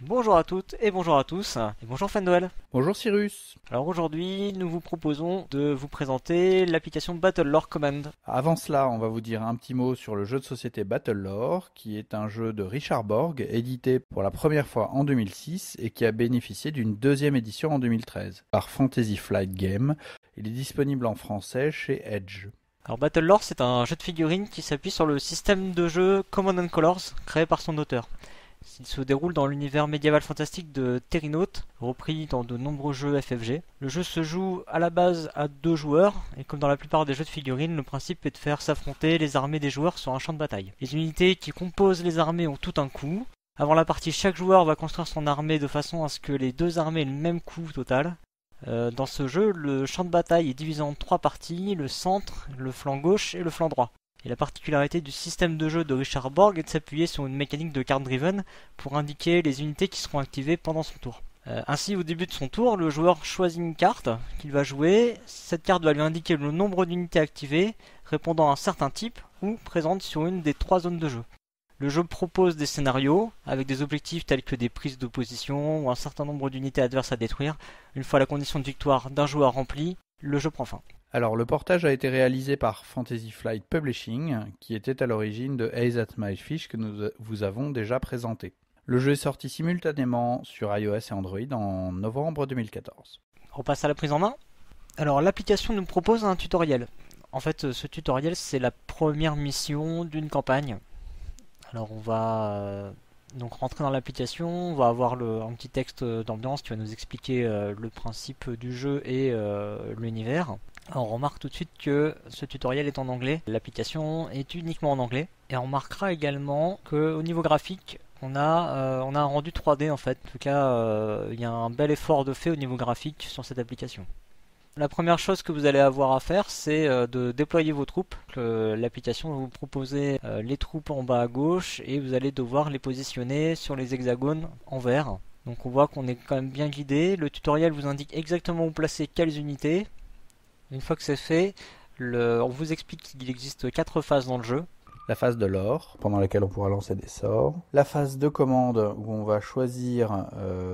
Bonjour à toutes et bonjour à tous, et bonjour Fan Noël. Bonjour Cyrus. Alors aujourd'hui, nous vous proposons de vous présenter l'application Battlelore Command. Avant cela, on va vous dire un petit mot sur le jeu de société Battlelore, qui est un jeu de Richard Borg, édité pour la première fois en 2006 et qui a bénéficié d'une deuxième édition en 2013 par Fantasy Flight Games. Il est disponible en français chez Edge. Alors Battlelore, c'est un jeu de figurines qui s'appuie sur le système de jeu Command and Colors, créé par son auteur. Il se déroule dans l'univers médiéval fantastique de Terrinaut, repris dans de nombreux jeux FFG. Le jeu se joue à la base à 2 joueurs, et comme dans la plupart des jeux de figurines, le principe est de faire s'affronter les armées des joueurs sur un champ de bataille. Les unités qui composent les armées ont tout un coût. Avant la partie, chaque joueur va construire son armée de façon à ce que les deux armées aient le même coût total. Dans ce jeu, le champ de bataille est divisé en 3 parties, le centre, le flanc gauche et le flanc droit. Et la particularité du système de jeu de Richard Borg est de s'appuyer sur une mécanique de card driven pour indiquer les unités qui seront activées pendant son tour. Ainsi, au début de son tour, le joueur choisit une carte qu'il va jouer. Cette carte va lui indiquer le nombre d'unités activées répondant à un certain type ou présentes sur une des 3 zones de jeu. Le jeu propose des scénarios avec des objectifs tels que des prises de position ou un certain nombre d'unités adverses à détruire. Une fois la condition de victoire d'un joueur remplie, le jeu prend fin. Alors, le portage a été réalisé par Fantasy Flight Publishing, qui était à l'origine de Ace at My Fish que nous vous avons déjà présenté. Le jeu est sorti simultanément sur iOS et Android en novembre 2014. On passe à la prise en main. Alors, l'application nous propose un tutoriel. En fait, ce tutoriel, c'est la première mission d'une campagne. Alors, on va donc rentrer dans l'application, on va avoir un petit texte d'ambiance qui va nous expliquer le principe du jeu et l'univers. On remarque tout de suite que ce tutoriel est en anglais, l'application est uniquement en anglais, et on remarquera également qu'au niveau graphique, on a un rendu 3D en fait. En tout cas, il y a un bel effort de fait au niveau graphique sur cette application. La première chose que vous allez avoir à faire, c'est de déployer vos troupes. L'application va vous proposer les troupes en bas à gauche, et vous allez devoir les positionner sur les hexagones en vert. Donc on voit qu'on est quand même bien guidé. Le tutoriel vous indique exactement où placer quelles unités. Une fois que c'est fait, on vous explique qu'il existe 4 phases dans le jeu. La phase de lore, pendant laquelle on pourra lancer des sorts. La phase de commande, où on va choisir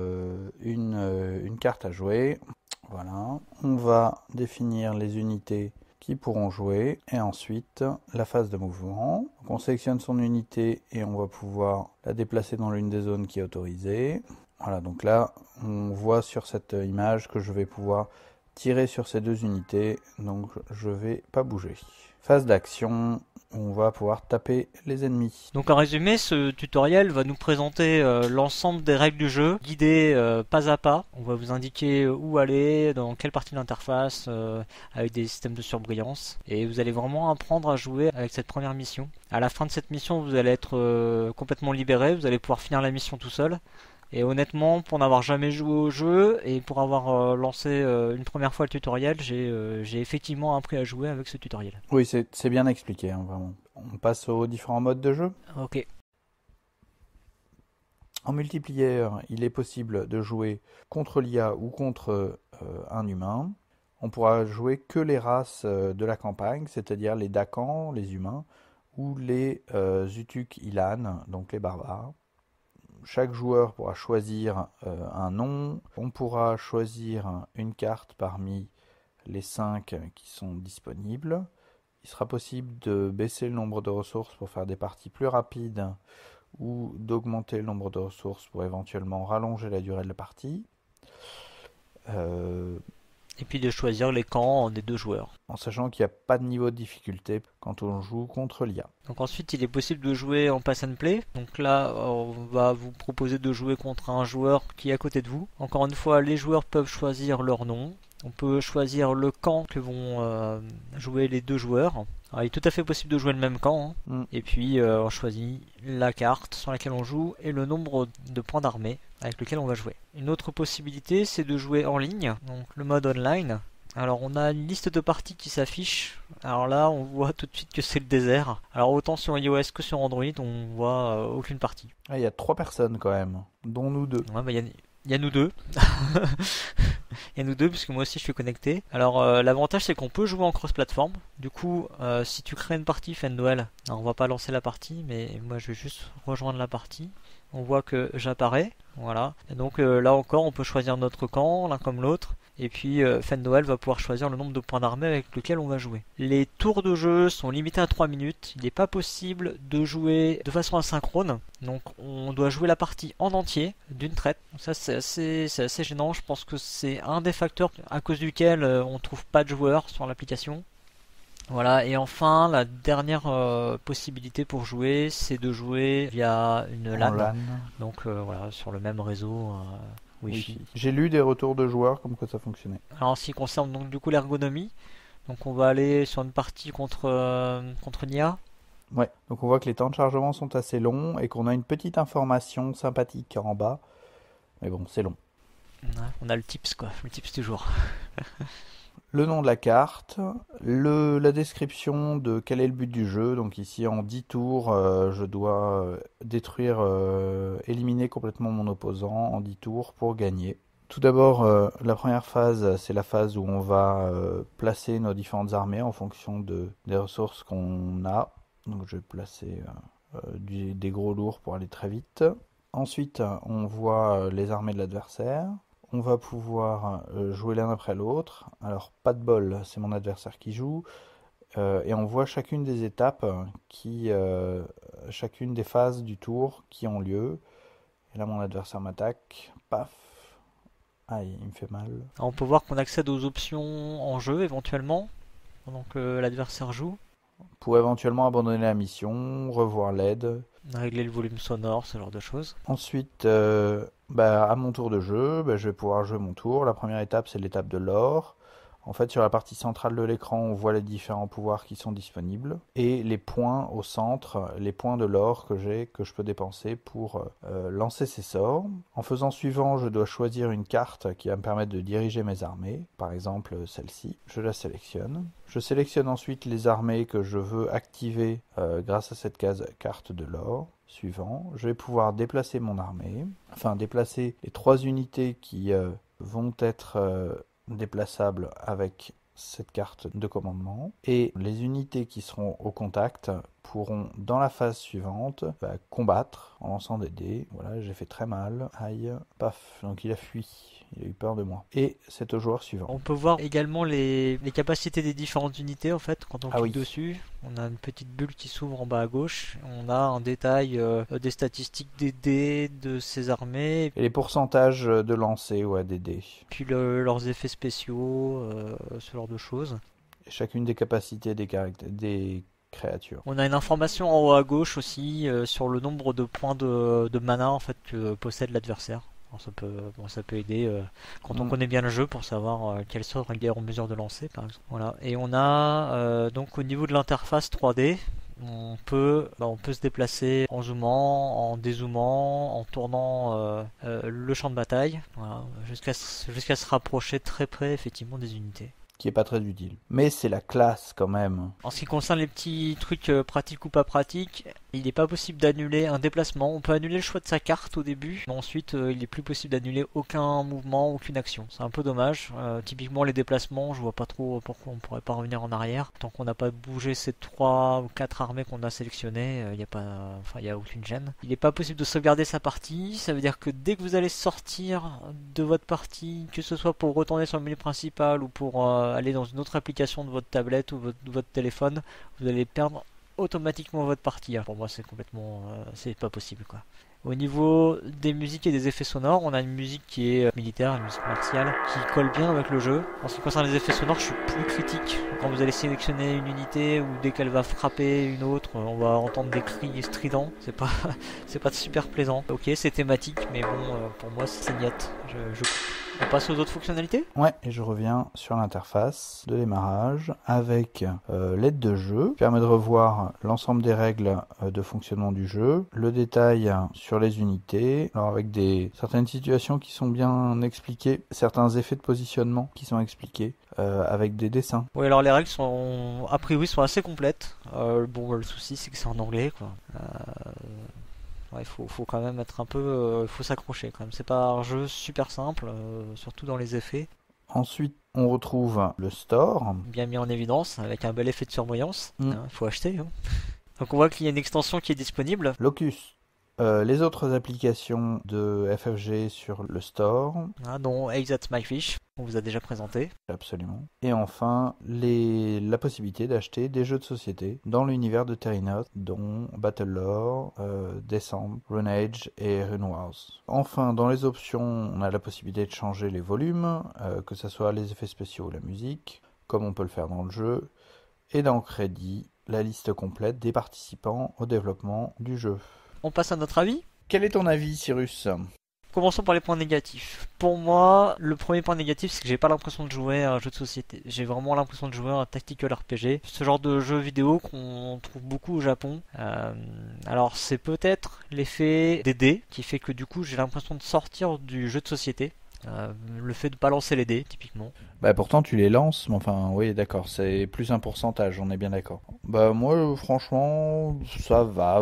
une carte à jouer. Voilà. On va définir les unités qui pourront jouer. Et ensuite, la phase de mouvement. Donc on sélectionne son unité et on va pouvoir la déplacer dans l'une des zones qui est autorisée. Voilà, donc là, on voit sur cette image que je vais pouvoir tirer sur ces 2 unités, donc je vais pas bouger. Phase d'action, on va pouvoir taper les ennemis. Donc en résumé, ce tutoriel va nous présenter l'ensemble des règles du jeu, guidées pas à pas. On va vous indiquer où aller, dans quelle partie de l'interface, avec des systèmes de surbrillance. Et vous allez vraiment apprendre à jouer avec cette première mission. À la fin de cette mission, vous allez être complètement libéré, vous allez pouvoir finir la mission tout seul. Et honnêtement, pour n'avoir jamais joué au jeu et pour avoir lancé une première fois le tutoriel, j'ai effectivement appris à jouer avec ce tutoriel. Oui, c'est bien expliqué, hein, vraiment. On passe aux différents modes de jeu. Ok. En multiplayer, il est possible de jouer contre l'IA ou contre un humain. On pourra jouer que les races de la campagne, c'est-à-dire les Dakans, les humains, ou les Utuk Ilan, donc les barbares. Chaque joueur pourra choisir un nom. On pourra choisir une carte parmi les 5 qui sont disponibles. Il sera possible de baisser le nombre de ressources pour faire des parties plus rapides ou d'augmenter le nombre de ressources pour éventuellement rallonger la durée de la partie. Et puis de choisir les camps des 2 joueurs. En sachant qu'il n'y a pas de niveau de difficulté quand on joue contre l'IA. Donc ensuite, il est possible de jouer en pass and play. Donc là, on va vous proposer de jouer contre un joueur qui est à côté de vous. Encore une fois, les joueurs peuvent choisir leur nom. On peut choisir le camp que vont jouer les 2 joueurs. Alors, il est tout à fait possible de jouer le même camp. Et puis, on choisit la carte sur laquelle on joue et le nombre de points d'armée avec lequel on va jouer. Une autre possibilité, c'est de jouer en ligne, donc le mode online. Alors, on a une liste de parties qui s'affiche. Alors là, on voit tout de suite que c'est le désert. Alors, autant sur iOS que sur Android, on voit aucune partie. Ah, il y a 3 personnes quand même, dont nous 2. Ouais, bah, il y a nous 2. Il y a nous 2 puisque moi aussi je suis connecté. Alors l'avantage c'est qu'on peut jouer en cross-platform. Du coup si tu crées une partie Fan Noël, alors on va pas lancer la partie mais moi je vais juste rejoindre la partie. on voit que j'apparais. Voilà. Et donc là encore, on peut choisir notre camp, l'un comme l'autre. Et puis Fennoel va pouvoir choisir le nombre de points d'armée avec lequel on va jouer. Les tours de jeu sont limités à 3 minutes. Il n'est pas possible de jouer de façon asynchrone. Donc on doit jouer la partie en entier d'une traite. Donc ça c'est assez gênant. Je pense que c'est un des facteurs à cause duquel on trouve pas de joueurs sur l'application. Voilà, et enfin, la dernière possibilité pour jouer, c'est de jouer via une En LAN. LAN. Donc voilà, sur le même réseau Wi-Fi. Wi-Fi. J'ai lu des retours de joueurs comme quoi ça fonctionnait. Alors, en ce qui concerne donc du coup l'ergonomie, donc on va aller sur une partie contre Nia. Ouais, donc on voit que les temps de chargement sont assez longs et qu'on a une petite information sympathique en bas. Mais bon, c'est long. On a le tips quoi, le tips du jour. Le nom de la carte, la description de quel est le but du jeu. Donc ici en 10 tours, je dois éliminer complètement mon opposant en 10 tours pour gagner. Tout d'abord, la première phase, c'est la phase où on va placer nos différentes armées en fonction des ressources qu'on a. Donc je vais placer des gros lourds pour aller très vite. Ensuite, on voit les armées de l'adversaire. On va pouvoir jouer l'un après l'autre. Alors, pas de bol, c'est mon adversaire qui joue. Et on voit chacune des étapes, chacune des phases du tour qui ont lieu. Et là, mon adversaire m'attaque. Paf. Aïe, il me fait mal. Alors, on peut voir qu'on accède aux options en jeu éventuellement, pendant que l'adversaire joue. Pour éventuellement abandonner la mission, revoir l'aide. Régler le volume sonore, ce genre de choses. Ensuite, à mon tour de jeu, je vais pouvoir jouer mon tour. La première étape, c'est l'étape de l'or. En fait, sur la partie centrale de l'écran, on voit les différents pouvoirs qui sont disponibles. Et les points au centre, les points de l'or que je peux dépenser pour lancer ces sorts. En faisant suivant, je dois choisir une carte qui va me permettre de diriger mes armées. Par exemple, celle-ci. Je la sélectionne. Je sélectionne ensuite les armées que je veux activer grâce à cette carte de l'or. Suivant, je vais pouvoir déplacer mon armée. Enfin, déplacer les 3 unités qui vont être déplaçables avec cette carte de commandement, et les unités qui seront au contact pourront dans la phase suivante combattre en lançant des dés. Voilà, j'ai fait très mal, aïe, paf, donc il a fui, il a eu peur de moi. Et c'est au joueur suivant. On peut voir également les capacités des différentes unités en fait quand on clique oui. dessus. On a une petite bulle qui s'ouvre en bas à gauche. On a un détail des statistiques des dés de ces armées. Et les pourcentages de lancer des dés. Puis leurs effets spéciaux, ce genre de choses. Et chacune des capacités des créatures. On a une information en haut à gauche aussi sur le nombre de points de mana en fait que possède l'adversaire. Alors ça peut aider quand on connaît bien le jeu pour savoir quel sort il est en mesure de lancer par exemple. Voilà. Et on a donc au niveau de l'interface 3D, on peut se déplacer en zoomant, en dézoomant, en tournant le champ de bataille, voilà, jusqu'à se rapprocher très près effectivement des unités. Qui est pas très utile. Mais c'est la classe quand même. En ce qui concerne les petits trucs pratiques ou pas pratiques, il n'est pas possible d'annuler un déplacement. On peut annuler le choix de sa carte au début, mais ensuite il n'est plus possible d'annuler aucun mouvement, aucune action. C'est un peu dommage. Typiquement les déplacements, je vois pas trop pourquoi on pourrait pas revenir en arrière. Tant qu'on n'a pas bougé ces 3 ou 4 armées qu'on a sélectionnées, il n'y a aucune gêne. Il n'est pas possible de sauvegarder sa partie, ça veut dire que dès que vous allez sortir de votre partie, que ce soit pour retourner sur le menu principal ou pour aller dans une autre application de votre tablette ou de votre téléphone, vous allez perdre automatiquement votre partie. Pour moi, c'est complètement, c'est pas possible quoi. Au niveau des musiques et des effets sonores, on a une musique qui est militaire, une musique martiale, qui colle bien avec le jeu. En ce qui concerne les effets sonores, je suis plus critique. Quand vous allez sélectionner une unité ou dès qu'elle va frapper une autre, on va entendre des cris stridents. C'est pas super plaisant. Ok, c'est thématique, mais bon, pour moi, c'est niette. On passe aux autres fonctionnalités ? Ouais, et je reviens sur l'interface de démarrage avec l'aide de jeu, qui permet de revoir l'ensemble des règles de fonctionnement du jeu, le détail sur les unités, alors avec certaines situations qui sont bien expliquées, certains effets de positionnement qui sont expliqués, avec des dessins. Oui, alors les règles sont, a priori, sont assez complètes. Le souci c'est que c'est en anglais, quoi. Ouais, faut quand même être un peu, faut s'accrocher quand même. C'est pas un jeu super simple, surtout dans les effets. Ensuite, on retrouve le store. Bien mis en évidence, avec un bel effet de surbrillance. Faut acheter. Hein. Donc on voit qu'il y a une extension qui est disponible. Locus Les autres applications de FFG sur le store, dont Hey That's My Fish, qu'on vous a déjà présenté. absolument. Et enfin, la possibilité d'acheter des jeux de société dans l'univers de Terranote, dont Battlelore, Descent, Runage et Runewars. Enfin, dans les options, on a la possibilité de changer les volumes, que ce soit les effets spéciaux ou la musique, comme on peut le faire dans le jeu. Et dans Crédit, la liste complète des participants au développement du jeu. On passe à notre avis. Quel est ton avis, Cyrus? Commençons par les points négatifs. Pour moi, le premier point négatif, c'est que j'ai pas l'impression de jouer à un jeu de société. J'ai vraiment l'impression de jouer à un tactical RPG. Ce genre de jeu vidéo qu'on trouve beaucoup au Japon. Alors c'est peut-être l'effet des dés qui fait que du coup j'ai l'impression de sortir du jeu de société. Le fait de pas lancer les dés, typiquement. Bah pourtant tu les lances, mais enfin oui d'accord, c'est plus un pourcentage, on est bien d'accord. Bah moi franchement ça va,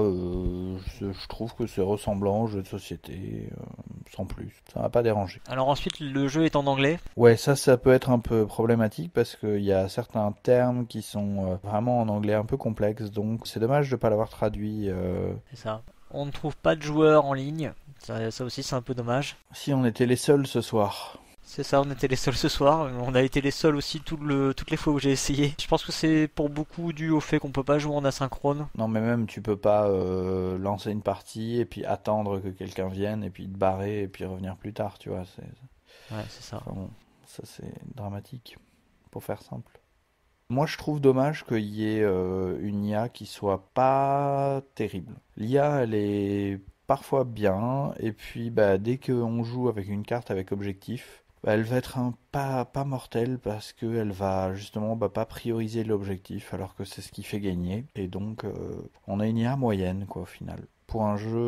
je trouve que c'est ressemblant au jeu de société, sans plus, ça m'a pas dérangé. Alors ensuite le jeu est en anglais. Ouais ça peut être un peu problématique parce qu'il y a certains termes qui sont vraiment en anglais un peu complexes, donc c'est dommage de pas l'avoir traduit. C'est ça. On ne trouve pas de joueurs en ligne. Ça aussi c'est un peu dommage. Si on était les seuls ce soir. C'est ça, on était les seuls ce soir. On a été les seuls aussi toutes les fois où j'ai essayé. Je pense que c'est pour beaucoup dû au fait qu'on peut pas jouer en asynchrone. Non mais même tu peux pas lancer une partie et puis attendre que quelqu'un vienne et puis te barrer et puis revenir plus tard, tu vois. Ouais, c'est ça. Enfin bon, ça c'est dramatique, pour faire simple. Moi je trouve dommage qu'il y ait une IA qui soit pas terrible. L'IA elle est parfois bien et puis bah, dès qu'on joue avec une carte avec objectif, bah, elle va être pas mortelle parce qu'elle va justement pas prioriser l'objectif alors que c'est ce qui fait gagner. Et donc on a une IA moyenne quoi au final. Pour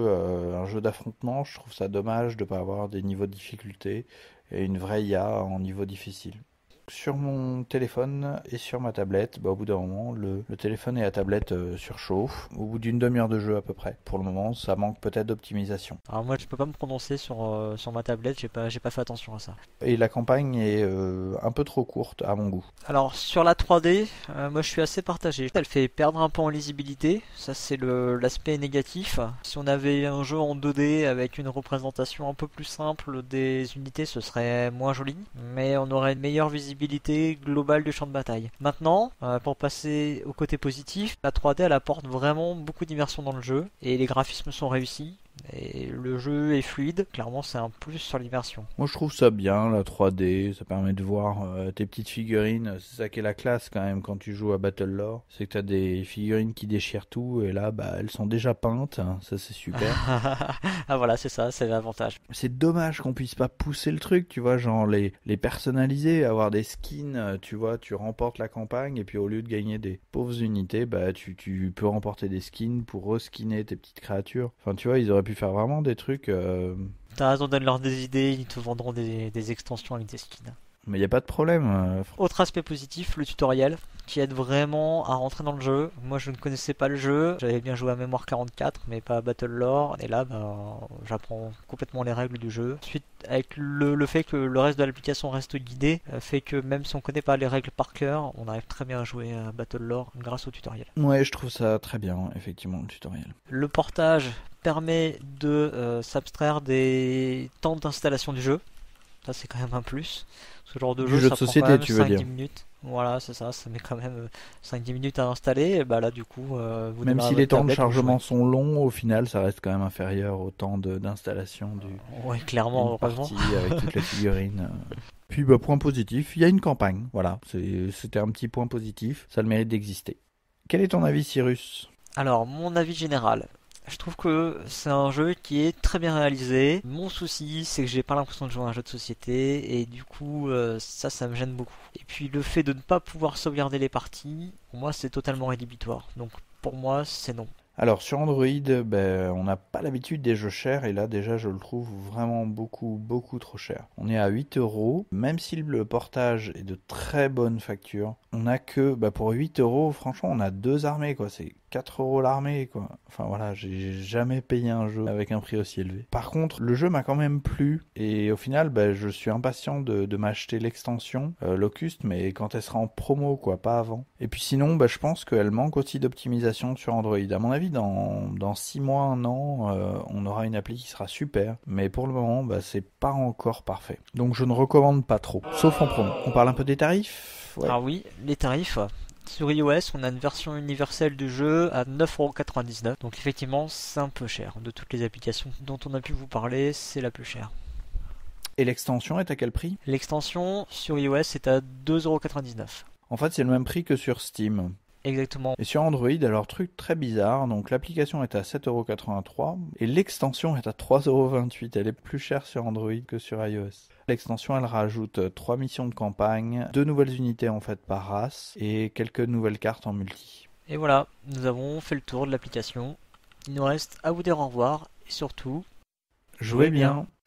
un jeu d'affrontement, je trouve ça dommage de ne pas avoir des niveaux de difficulté et une vraie IA en niveau difficile. Sur mon téléphone et sur ma tablette, au bout d'un moment, le téléphone et la tablette surchauffent. Au bout d'une demi-heure de jeu à peu près. Pour le moment, ça manque peut-être d'optimisation. Alors moi je peux pas me prononcer sur ma tablette, j'ai pas fait attention à ça. Et la campagne est un peu trop courte à mon goût. Alors sur la 3D, moi je suis assez partagé. Elle fait perdre un peu en lisibilité, ça c'est l'aspect négatif. Si on avait un jeu en 2D avec une représentation un peu plus simple des unités, ce serait moins joli, mais on aurait une meilleure visibilité globale du champ de bataille. Maintenant, pour passer au côté positif, la 3D elle apporte vraiment beaucoup d'immersion dans le jeu et les graphismes sont réussis. Et le jeu est fluide, clairement c'est un plus sur l'immersion. Moi je trouve ça bien la 3D, ça permet de voir tes petites figurines, c'est ça qui est la classe quand même quand tu joues à Battlelore, c'est que t'as des figurines qui déchirent tout et là elles sont déjà peintes, hein, ça c'est super. Ah voilà c'est ça, c'est l'avantage. C'est dommage qu'on puisse pas pousser le truc, tu vois, genre les personnaliser, avoir des skins, tu vois, tu remportes la campagne et puis au lieu de gagner des pauvres unités, tu peux remporter des skins pour reskinner tes petites créatures. Enfin tu vois, ils auraient pu faire vraiment des trucs. T'as raison, donne-leur des idées, ils te vendront des extensions avec des skins. Mais il n'y a pas de problème. Autre aspect positif, le tutoriel, qui aide vraiment à rentrer dans le jeu. Moi je ne connaissais pas le jeu, j'avais bien joué à Mémoire 44, mais pas à Battlelore, et là j'apprends complètement les règles du jeu. Ensuite, avec le fait que le reste de l'application reste guidé, fait que même si on connaît pas les règles par cœur, on arrive très bien à jouer à Battlelore grâce au tutoriel. Ouais, je trouve ça très bien, effectivement, le tutoriel. Le portage permet de s'abstraire des temps d'installation du jeu. Ça c'est quand même un plus. Ce genre de jeu, de ça société, prend quand même tu veux 5-10 dire. minutes. Voilà, c'est ça met quand même 5-10 minutes à installer. Et bah là, du coup, vous Même démarrez si votre les temps de tablette, vous chargement jouez. sont longs, au final, ça reste quand même inférieur au temps d'installation Ouais, clairement, d'une heureusement. partie avec toutes les figurines. Puis, point positif, il y a une campagne. Voilà, c'était un petit point positif. Ça a le mérite d'exister. Quel est ton avis, Cyrus? Alors, mon avis général. Je trouve que c'est un jeu qui est très bien réalisé. Mon souci, c'est que j'ai pas l'impression de jouer à un jeu de société et du coup, ça me gêne beaucoup. Et puis le fait de ne pas pouvoir sauvegarder les parties, pour moi, c'est totalement rédhibitoire. Donc pour moi, c'est non. Alors sur Android, on n'a pas l'habitude des jeux chers et là déjà je le trouve vraiment beaucoup trop cher. On est à 8 €, même si le portage est de très bonne facture, on a que pour 8 € franchement on a deux armées quoi, c'est 4 € l'armée, quoi. Enfin voilà, j'ai jamais payé un jeu avec un prix aussi élevé. Par contre, le jeu m'a quand même plu, et au final, je suis impatient de m'acheter l'extension Locust, mais quand elle sera en promo, quoi, pas avant. Et puis sinon, je pense qu'elle manque aussi d'optimisation sur Android. À mon avis, dans 6 mois, 1 an, on aura une appli qui sera super, mais pour le moment, c'est pas encore parfait. Donc je ne recommande pas trop, sauf en promo. On parle un peu des tarifs? Ouais. Ah oui, les tarifs. Sur iOS, on a une version universelle du jeu à 9,99€. Donc effectivement, c'est un peu cher. De toutes les applications dont on a pu vous parler, c'est la plus chère. Et l'extension est à quel prix? L'extension sur iOS est à 2,99€. En fait, c'est le même prix que sur Steam. Exactement. Et sur Android, alors truc très bizarre, donc l'application est à 7,83€ et l'extension est à 3,28€. Elle est plus chère sur Android que sur iOS. L'extension, elle rajoute 3 missions de campagne, 2 nouvelles unités en fait par race et quelques nouvelles cartes en multi. Et voilà, nous avons fait le tour de l'application. Il nous reste à vous dire au revoir et surtout, Jouez bien.